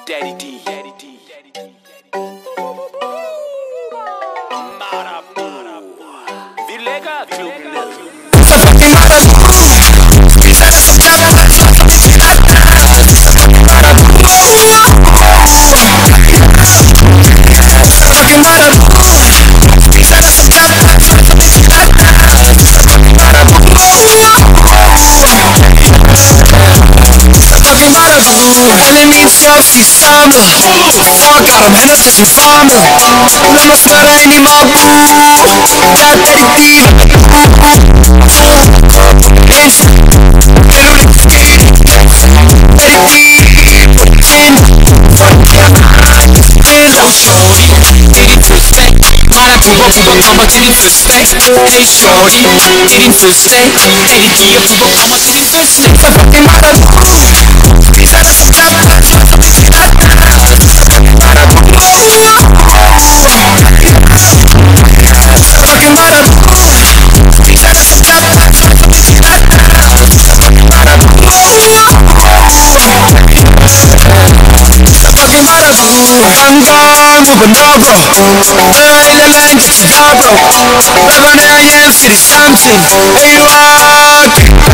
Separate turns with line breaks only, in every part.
Daddy D. Vilega Club.
Enemies selfie samen. Fuck hem en dat is een fame. Laat me smeren in die maboe. Ja, Teddy D. I'ma get it for space. Hey shorty, get in for stay. Hey dear, I'ma get it for stay. Fucking mother. Supernova, de hele lijn zit je daar bro. We wanneer je hem zit is something. Hey rock.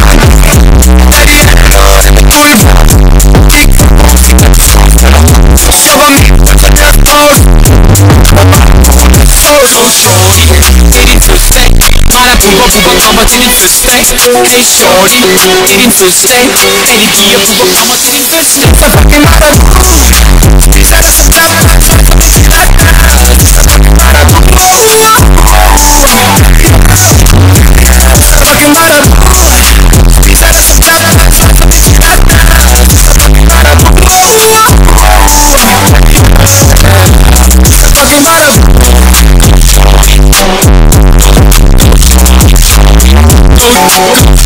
I'ma get it for space. Hey shorty, get in for stay. Hey dear, I'ma get it for stay. Fucking mother. Fucking